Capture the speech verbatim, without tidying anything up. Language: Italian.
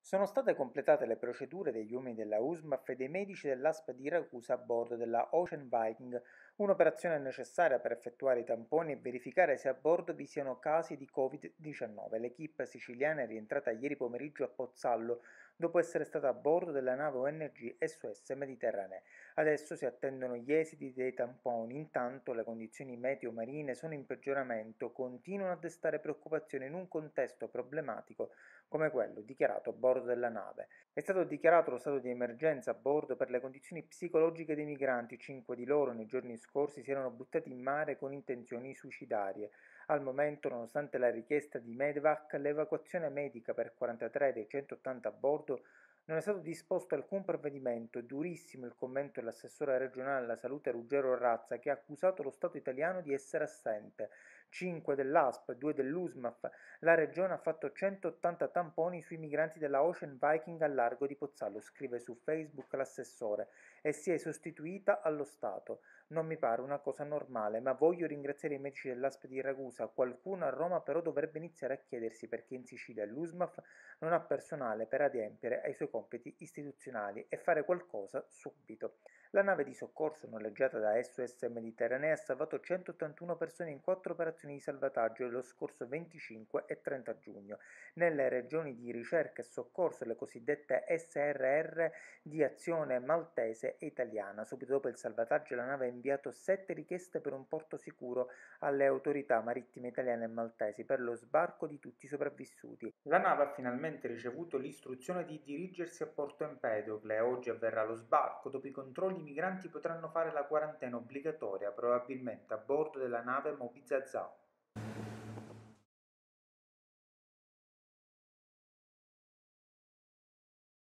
Sono state completate le procedure degli uomini della U S M A F e dei medici dell'A S P di Ragusa a bordo della Ocean Viking, un'operazione necessaria per effettuare i tamponi e verificare se a bordo vi siano casi di covid diciannove. L'equipe siciliana è rientrata ieri pomeriggio a Pozzallo dopo essere stata a bordo della nave O N G S O S Mediterranee. Adesso si attendono gli esiti dei tamponi. Intanto le condizioni meteo marine sono in peggioramento, continuano a destare preoccupazione in un contesto problematico come quello dichiarato a bordo della nave. È stato dichiarato lo stato di emergenza a bordo per le condizioni psicologiche dei migranti. Cinque di loro nei giorni scorsi si erano buttati in mare con intenzioni suicidarie. Al momento, nonostante la richiesta di Medevac, l'evacuazione medica per quarantatré dei centottanta a bordo non è stato disposto alcun provvedimento. È durissimo il commento dell'assessore regionale alla salute Ruggero Razza, che ha accusato lo Stato italiano di essere assente. cinque dell'A S P, due dell'U S M A F. La regione ha fatto centottanta tamponi sui migranti della Ocean Viking al largo di Pozzallo, scrive su Facebook l'assessore, e si è sostituita allo Stato. Non mi pare una cosa normale, ma voglio ringraziare i medici dell'A S P di Ragusa. Qualcuno a Roma però dovrebbe iniziare a chiedersi perché in Sicilia l'U S M A F non ha personale per adempiere ai suoi compiti istituzionali e fare qualcosa subito. La nave di soccorso noleggiata da S O S Mediterranea ha salvato centottantuno persone in quattro operazioni di salvataggio lo scorso venticinque e trenta giugno, nelle regioni di ricerca e soccorso, le cosiddette S R R di azione maltese e italiana. Subito dopo il salvataggio la nave ha inviato sette richieste per un porto sicuro alle autorità marittime italiane e maltesi per lo sbarco di tutti i sopravvissuti. La nave ha finalmente ricevuto l'istruzione di dirigersi a Porto Empedocle. Oggi avverrà lo sbarco. Dopo i controlli i migranti potranno fare la quarantena obbligatoria, probabilmente a bordo della nave Moby Zazà.